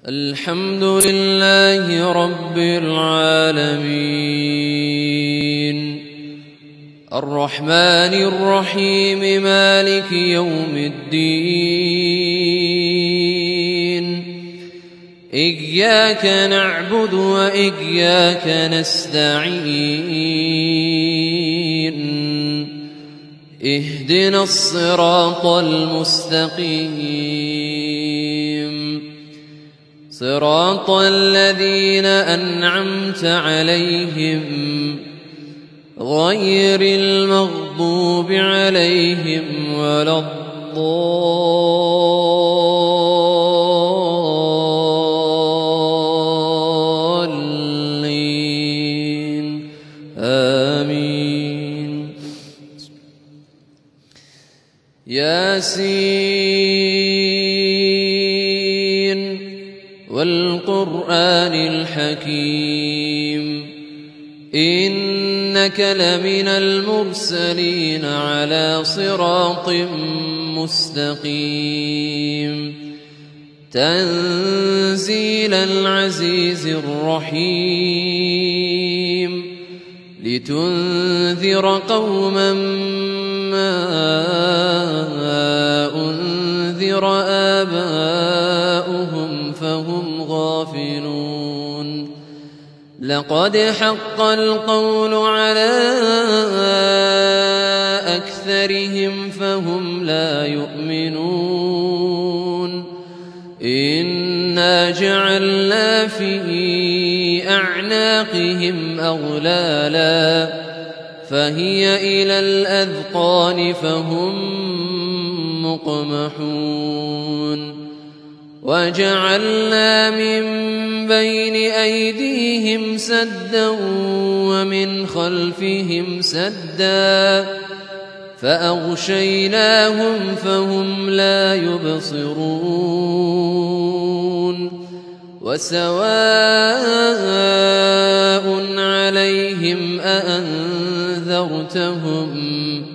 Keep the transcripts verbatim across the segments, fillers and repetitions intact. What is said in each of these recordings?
الحمد لله رب العالمين الرحمن الرحيم مالك يوم الدين إياك نعبد وإياك نستعين اهدنا الصراط المستقيم صراط الذين أنعمت عليهم غير المغضوب عليهم ولا الضالين آمين. ياسين والقرآن الحكيم إنك لمن المرسلين على صراط مستقيم تنزيل العزيز الرحيم لتنذر قوما ما أنذر آباؤهم فهم غافلون لقد حق القول على أكثرهم فهم لا يؤمنون إنا جعلنا في أعناقهم أغلالا فهي إلى الأذقان فهم مقمحون وجعلنا من بين أيديهم سدا ومن خلفهم سدا فأغشيناهم فهم لا يبصرون وسواء عليهم أأنذرتهم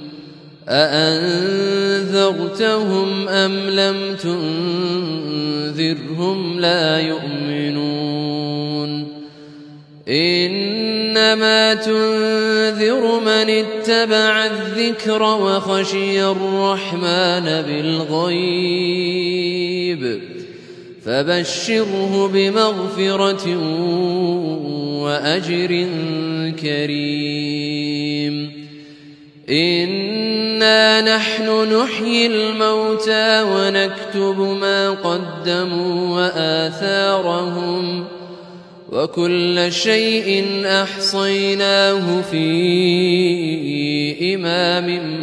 أأنذرتهم أم لم تنذرهم لا يؤمنون إنما تنذر من اتبع الذكر وخشي الرحمن بالغيب فبشره بمغفرة وأجر كريم إنا نحن نحيي الموتى ونكتب ما قدموا وآثارهم وكل شيء أحصيناه في إمام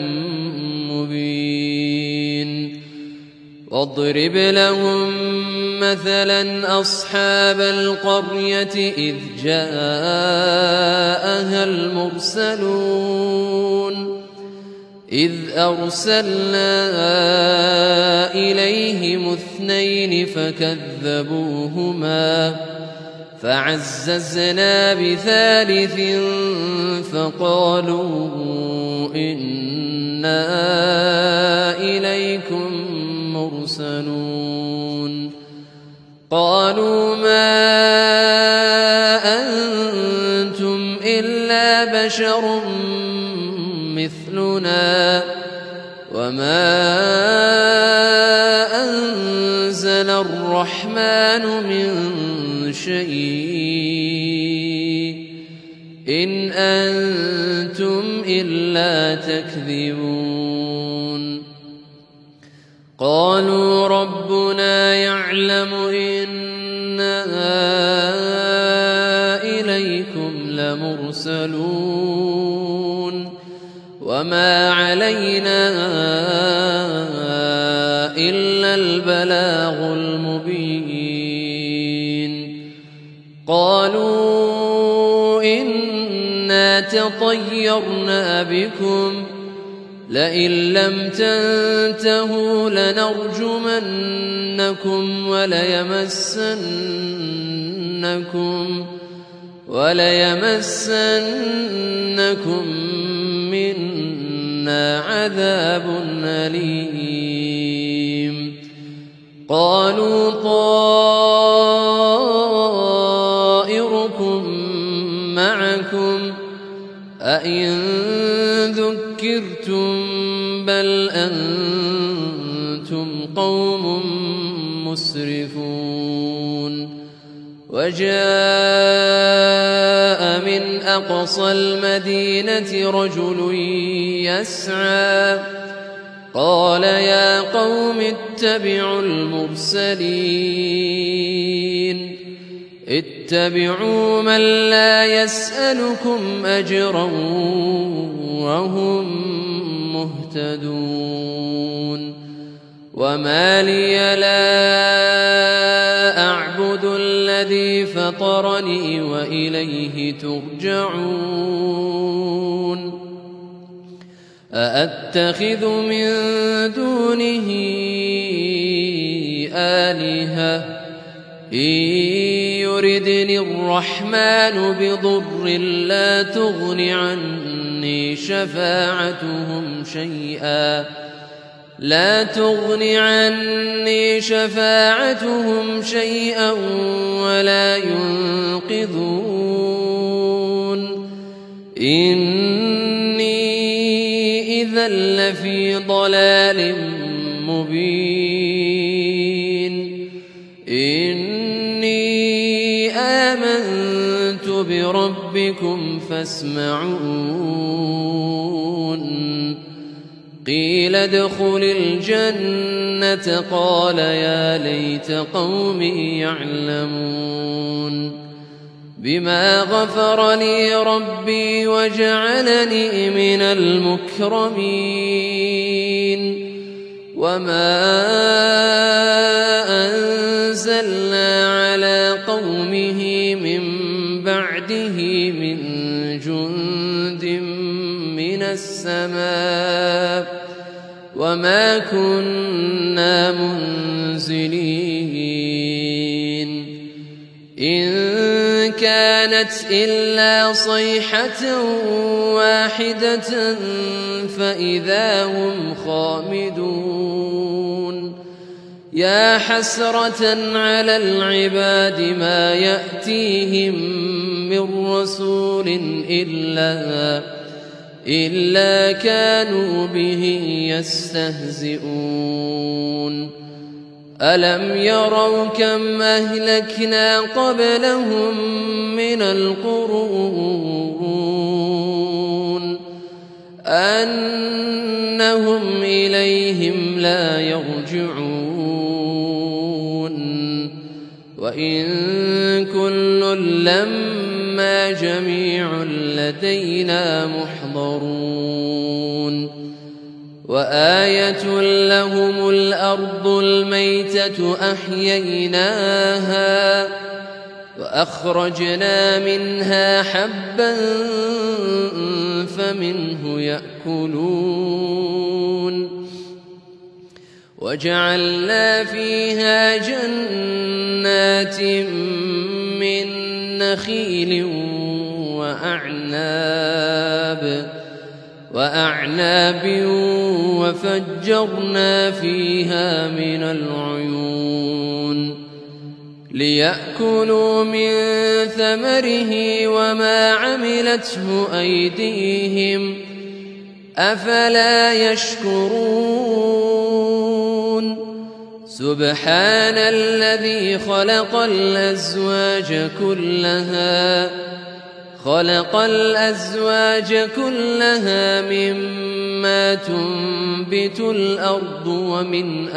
مبين واضرب لهم مثلا أصحاب القرية إذ جاءها المرسلون إذ أرسلنا إليهم اثنين فكذبوهما فعززنا بثالث فقالوا إنا إليكم مرسلون قالوا ما أنتم إلا بشر مثلنا وما أنزل الرحمن من شيء إن أنتم إلا تكذبون قالوا ربنا يعلم إنا إليكم لمرسلون وما علينا إلا البلاغ المبين قالوا إنا تطيرنا بكم لئن لم تنتهوا لنرجمنكم وليمسنكم وليمسنكم منا عذاب أليم قالوا طائركم ذكرتم بل أنتم قوم مسرفون وجاء من أقصى المدينة رجل يسعى قال يا قوم اتبعوا المرسلين اتبعوا من لا يسألكم أجرا وهم مهتدون وما لي لا أعبد الذي فطرني وإليه ترجعون أأتخذ من دونه آلهة إن يردني الرحمن بضر لا تغن عني شفاعتهم شيئا لا تغن عني شفاعتهم شيئا ولا ينقذون إني إذا لفي ضلال مبين إني آمنت بربكم فاسمعون قيل ادخل الجنة قال يا ليت قومي يعلمون بما غفر لي ربي وجعلني من المكرمين وما أنزلنا على قومه من بعده من جند من السماء وما كنا منزلين إن كانت إلا صيحة واحدة فإذا هم خامدون يا حسرة على العباد ما يأتيهم من رسول إلا إلا كانوا به يستهزئون ألم يروا كم أهلكنا قبلهم من القرون أنهم إليهم لا يرجعون وإن كل لما جميع لدينا محضرون وآية لهم الأرض الميتة أحييناها وأخرجنا منها حبا فمنه يأكلون وجعلنا فيها جنات من نخيل وأعناب وأعناب وفجرنا فيها من العيون ليأكلوا من ثمره وما عملته أيديهم أفلا يشكرون سبحان الذي خلق الأزواج كلها خلق الأزواج كلها مما تنبت الأرض ومن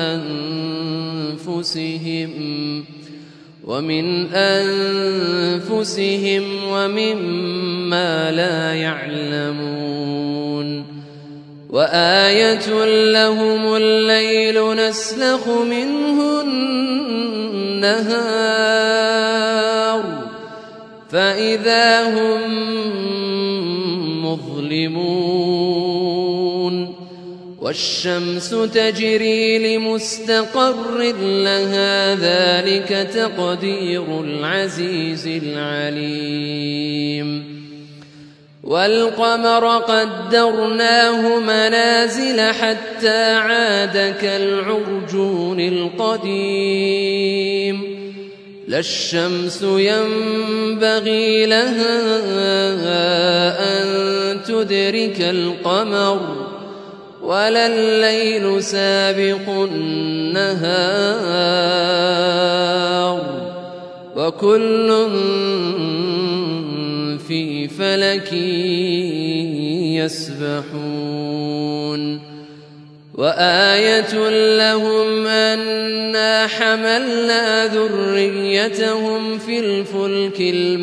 أنفسهم ومن أنفسهم ومما لا يعلمون وآية لهم الليل نسلخ منه النهار فإذا هم مظلمون والشمس تجري لمستقر لها ذلك تقدير العزيز العليم والقمر قدرناه منازل حتى عاد كالعرجون القديم لا الشمس ينبغي لها أن تدرك القمر ولا الليل سابق النهار وكل في فلك يسبحون وآية لهم أنا حملنا ذريتهم في الفلك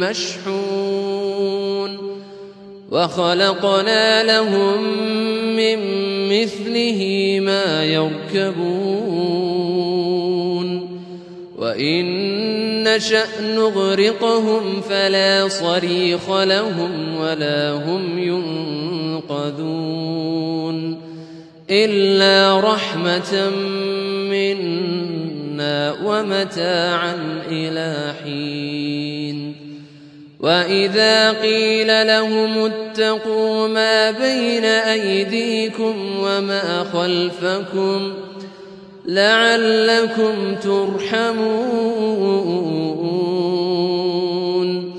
المشحون وخلقنا لهم من مثله ما يركبون وإن نشأ نغرقهم فلا صريخ لهم ولا هم ينقذون إلا رحمة منا ومتاعا إلى حين وإذا قيل لهم اتقوا ما بين أيديكم وما خلفكم لعلكم ترحمون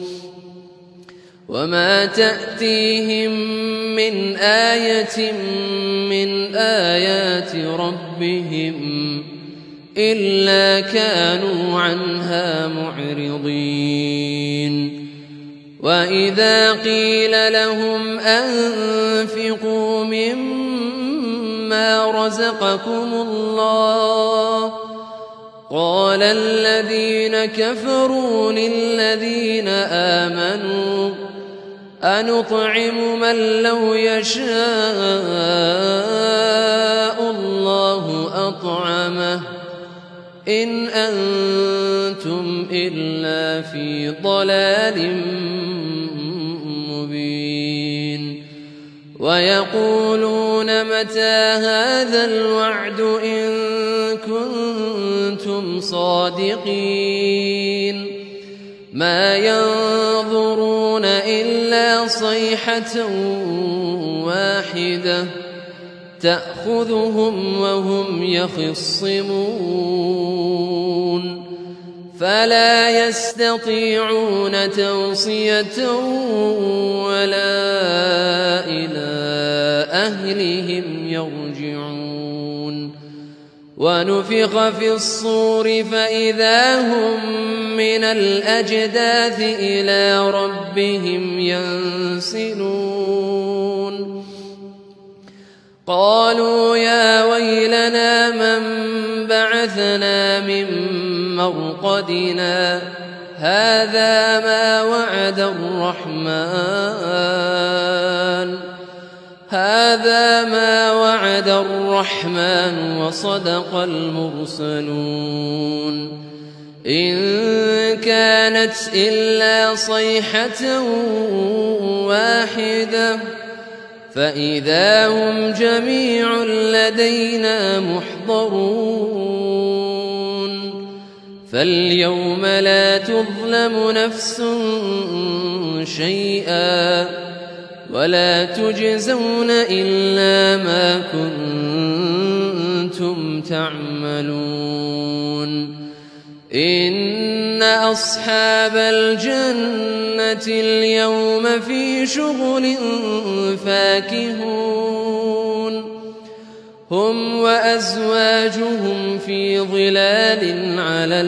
وما تأتيهم من آية من آيات ربهم إلا كانوا عنها معرضين وإذا قيل لهم أنفقوا مما رزقكم الله قال الذين كفروا للذين آمنوا أنطعم من لو يشاء الله أطعمه إن أنتم إلا في ضلال مبين ويقولون متى هذا الوعد إن كنتم صادقين ما ينظرون إلا صيحة واحدة تأخذهم وهم يخصمون فلا يستطيعون توصية ولا إلى أهلهم يرجعون ونفخ في الصور فإذا هم من الأجداث إلى ربهم ينسلون قالوا يا ويلنا من بعثنا من مرقدنا هذا ما وعد الرحمن هذا ما وعد الرحمن وصدق المرسلون إن كانت إلا صيحة واحدة فإذا هم جميع لدينا محضرون فاليوم لا تظلم نفس شيئا ولا تجزون إلا ما كنتم تعملون إن أصحاب الجنة اليوم في شغل فاكهون هم وأزواجهم في ظلال على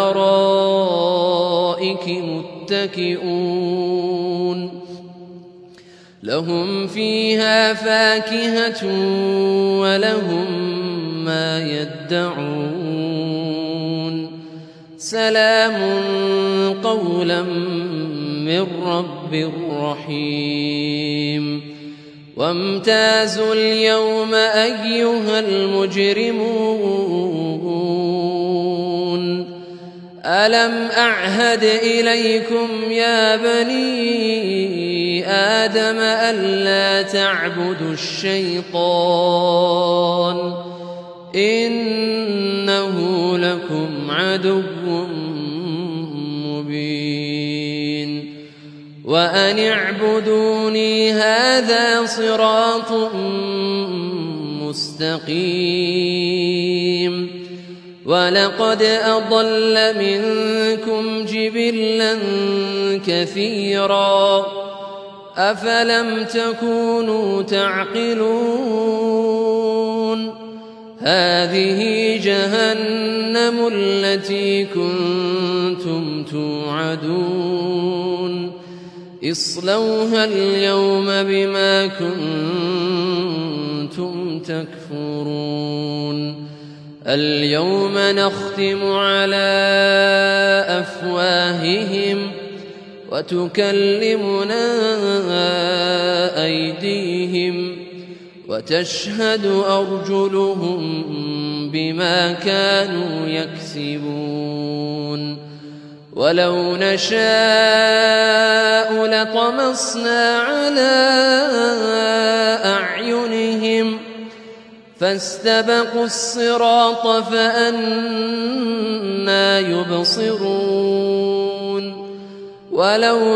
الأرائك متكئون لهم فيها فاكهة ولهم ما يدعون سلام قولا من رب رحيم وامتازوا اليوم أيها المجرمون ألم أعهد إليكم يا بني آدم ألا تعبدوا الشيطان إنه لكم عدو مبين وأن اعبدوني هذا صراط مستقيم ولقد أضل منكم جبلا كثيرا أفلم تكونوا تعقلون هذه جهنم التي كنتم توعدون اصلوها اليوم بما كنتم تكفرون اليوم نختم على أفواههم وتكلمنا أيديهم وتشهد أرجلهم بما كانوا يكسبون ولو نشاء لطمسنا على أعينهم فاستبقوا الصراط فأنى يبصرون ولو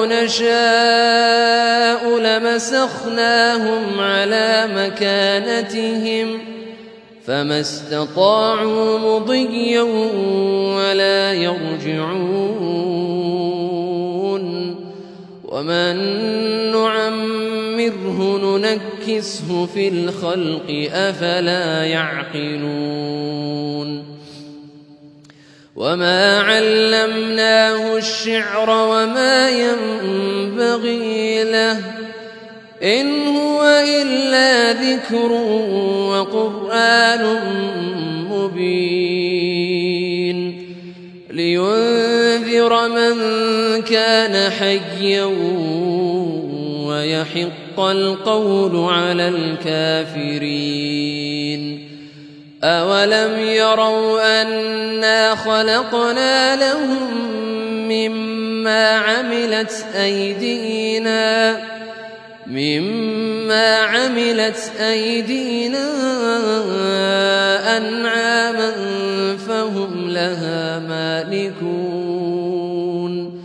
نشاء لمسخناهم على مكانتهم فما استطاعوا مضيا ولا يرجعون ومن نعمره ننكسه في الخلق أفلا يعقلون وما علمناه الشعر وما ينبغي له إن هو إلا ذكر وقرآن مبين لينذر من كان حيا ويحق القول على الكافرين أولم يروا أنا خلقنا لهم مما عملت أيدينا مما عملت أيدينا أنعاما فهم لها مالكون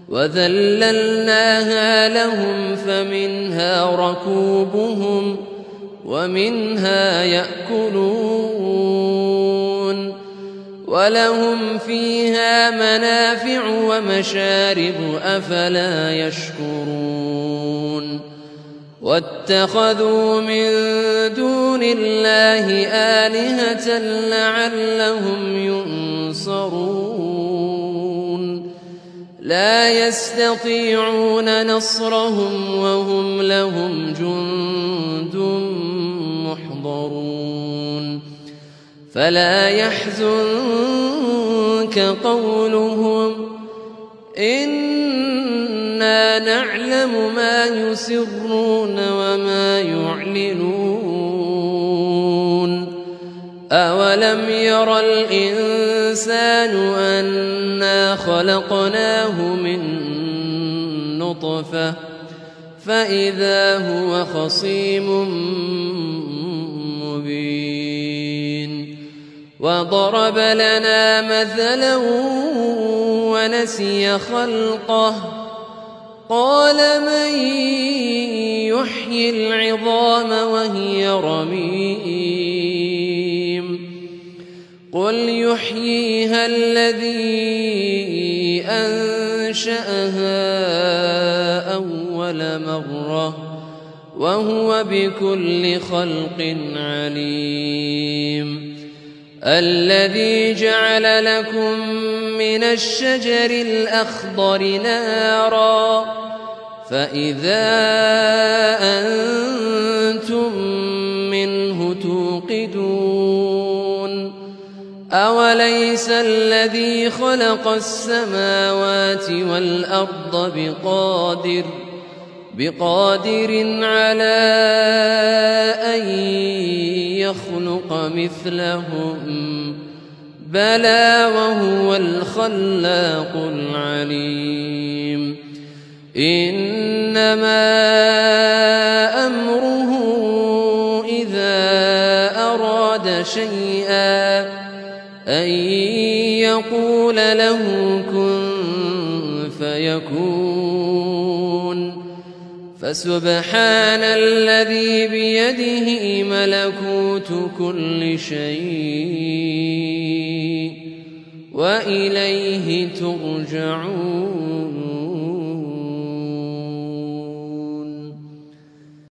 وذللناها لهم فمنها ركوبهم ومنها يأكلون ولهم فيها منافع ومشارب أفلا يشكرون واتخذوا من دون الله آلهة لعلهم ينصرون لا يستطيعون نصرهم وهم لهم جند محضرون فلا يحزنك قولهم إنا نعلم ما يسرون وما يعلنون أولم ير الإنسان أنا خلقناه من نطفة فإذا هو خصيم مبين وضرب لنا مثلا ونسي خلقه قال من يحيي العظام وهي رميم قل يحييها الذي أنشأها أول مرة وهو بكل خلق عليم الذي جعل لكم من الشجر الأخضر نارا فإذا أنتم منه توقدون أوليس الذي خلق السماوات والأرض بقادر بقادر على أن يخلق مثلهم بلى وهو الخلاق العليم إنما أمره إذا أراد شيئا أن يقول له كن فيكون فسبحان الذي بيده ملكوت كل شيء وإليه ترجعون